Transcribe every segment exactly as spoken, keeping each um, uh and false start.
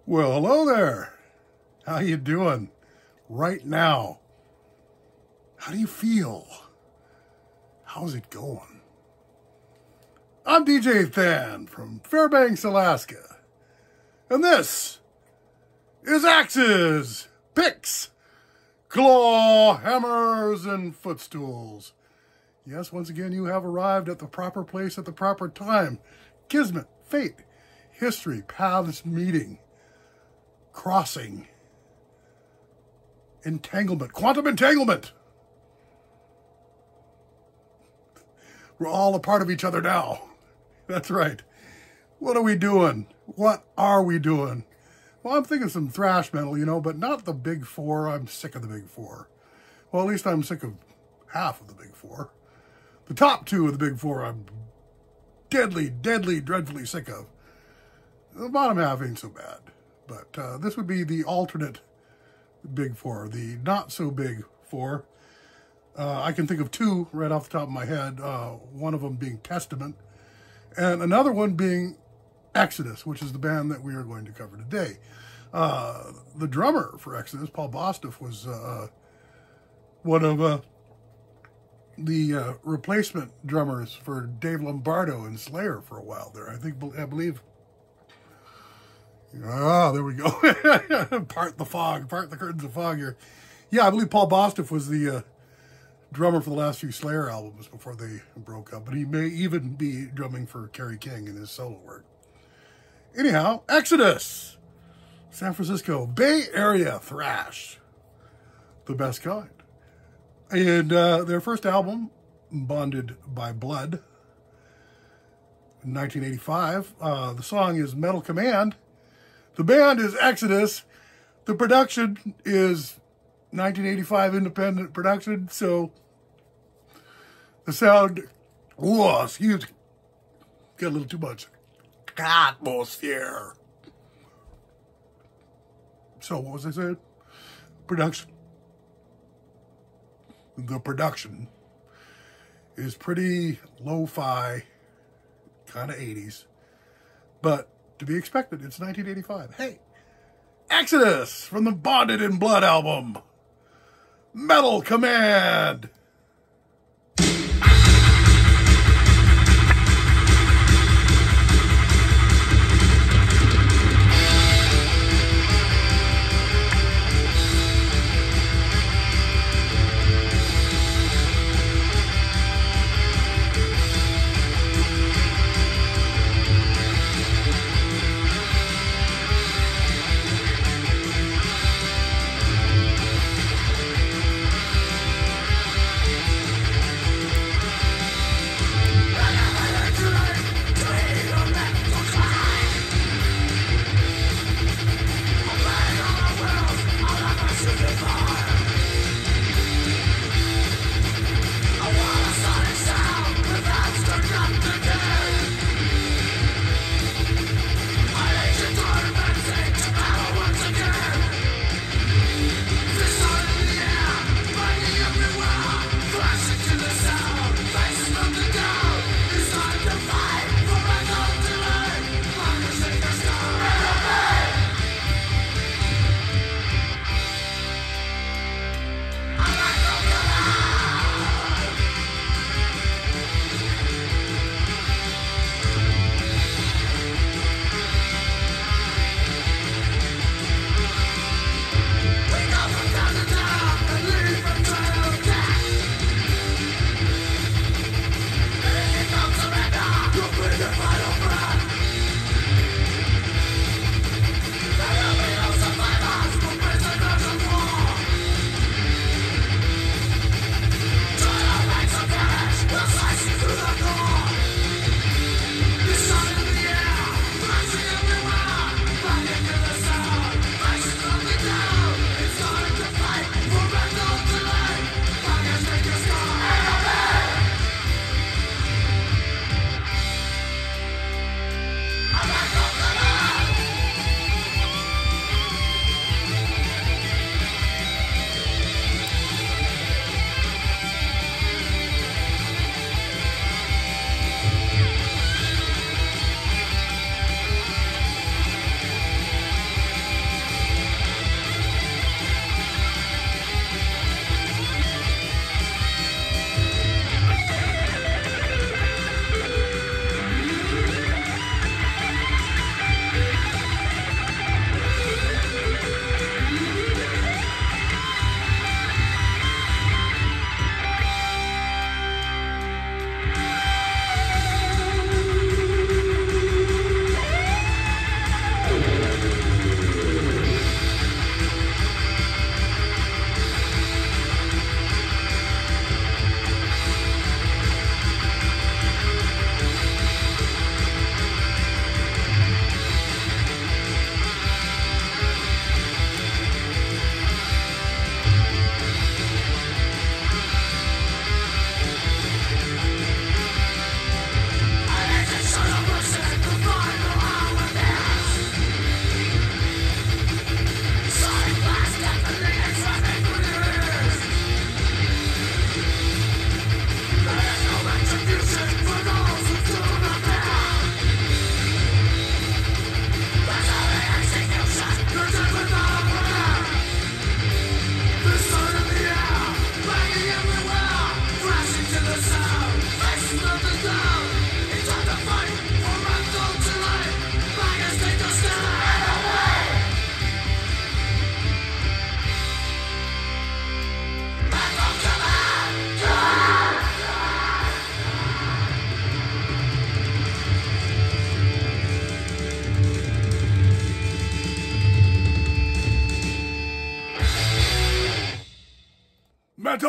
Well, hello there. How you doing right now? How do you feel? How's it going? I'm D J Than from Fairbanks, Alaska. And this is axes, picks, claw, hammers, and footstools. Yes, once again, you have arrived at the proper place at the proper time. Kismet, fate, history, paths meeting, crossing, entanglement, quantum entanglement. We're all a part of each other now. That's right. What are we doing? What are we doing? Well, I'm thinking some thrash metal, you know, but not the big four. I'm sick of the big four. Well, at least I'm sick of half of the big four. The top two of the big four I'm deadly, deadly, dreadfully sick of. The bottom half ain't so bad. But uh, this would be the alternate big four, the not so big four. Uh, I can think of two right off the top of my head, uh, one of them being Testament, and another one being Exodus, which is the band that we are going to cover today. Uh, the drummer for Exodus, Paul Bostaph, was uh, one of uh, the uh, replacement drummers for Dave Lombardo and Slayer for a while there. I think, I believe... Ah, there we go. Part the fog, part the curtains of fog here. Yeah, I believe Paul Bostaph was the uh, drummer for the last few Slayer albums before they broke up. But he may even be drumming for Kerry King in his solo work. Anyhow, Exodus. San Francisco, Bay Area thrash. The best kind. And uh, their first album, Bonded by Blood, in nineteen eighty-five. Uh, the song is Metal Command. The band is Exodus. The production is nineteen eighty-five independent production. So the sound, whoa, excuse me, got a little too much atmosphere. So what was I saying? Production. The production is pretty lo-fi, kind of eighties, but to be expected. It's nineteen eighty-five. Hey, Exodus from the Bonded in Blood album, Metal Command.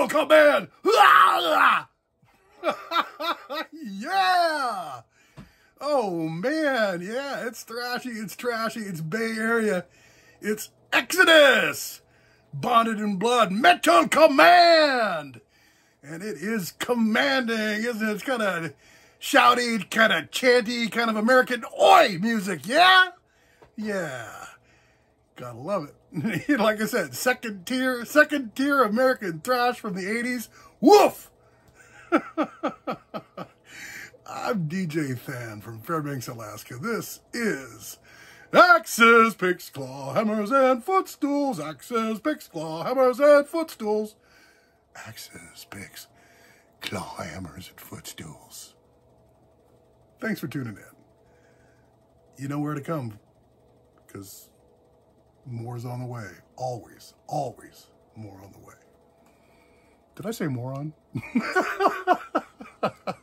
Command! Yeah! Oh, man, yeah, it's thrashy, it's trashy, it's Bay Area. It's Exodus! Bonded in Blood, Metal Command! And it is commanding, isn't it? It's kind of shouty, kind of chanty, kind of American oi music, yeah? Yeah. Gotta love it. Like I said, second tier, second tier American thrash from the eighties. Woof! I'm D J Than from Fairbanks, Alaska. This is Axes, Picks, Claw, Hammers, and Footstools. Axes, Picks, Claw, Hammers, and Footstools. Axes, Picks, Claw, Hammers, and Footstools. Thanks for tuning in. You know where to come, because more's on the way. Always, always more on the way. Did I say moron?